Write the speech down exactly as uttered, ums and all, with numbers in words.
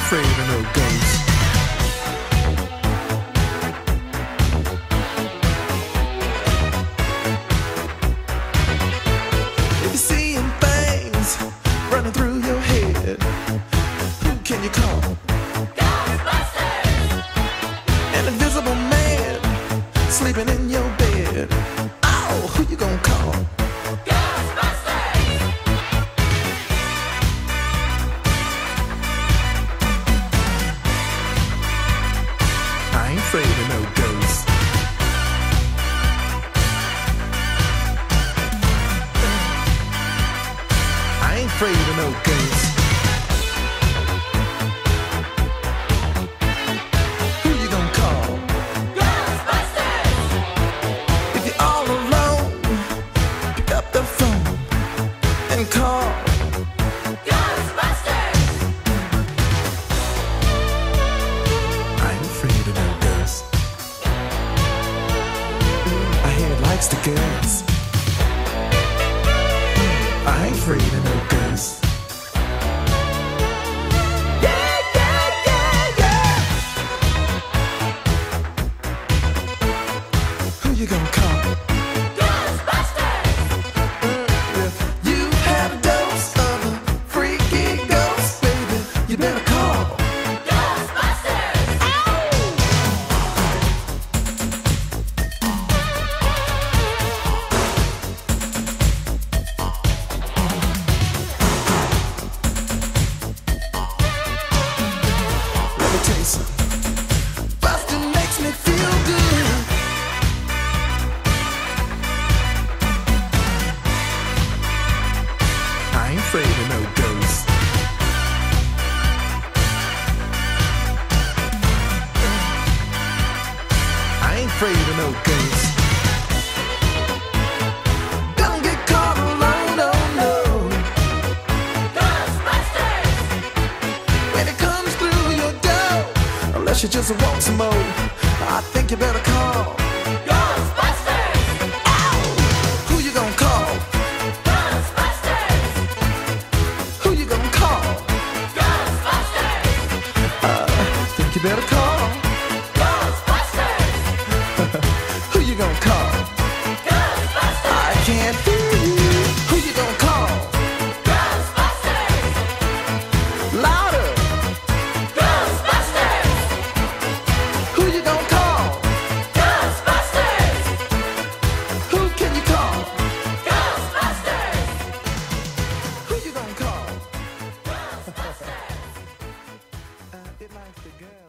afraid of no ghosts. If you're seeing things running through your head, who can you call? GhostBusters! An invisible man sleeping in your bed. Oh, who you gonna call? GhostBusters! I ain't afraid of no ghosts. I ain't afraid of no ghosts. Who you gonna call? GhostBusters! If you're all alone, pick up the phone and call. GhostBusters! I ain't afraid of no ghosts. I hear it likes the girls. I ain't afraid of no ghosts. Yeah, yeah, yeah, yeah. Who you gonna call? GhostBusters! If you have a dose of a freaky ghost, baby, you better call. GhostBusters! Let me tell you something. Bustin' makes me feel good. I ain't afraid of no ghosts. I ain't afraid of no ghosts. Don't get caught alone, oh no. GhostBusters! When it comes through your door, unless you just want some more, I think you better call. GhostBusters! Ow! Who you gonna call? GhostBusters! Who you gonna call? GhostBusters! I think you better call. GhostBusters! Who you gonna call? GhostBusters! I can't hear you. Who you gonna call? GhostBusters! Louder. GhostBusters! Who you gonna call? GhostBusters! Who can you call? GhostBusters! Who you gonna call? GhostBusters! Uh, it likes the girl.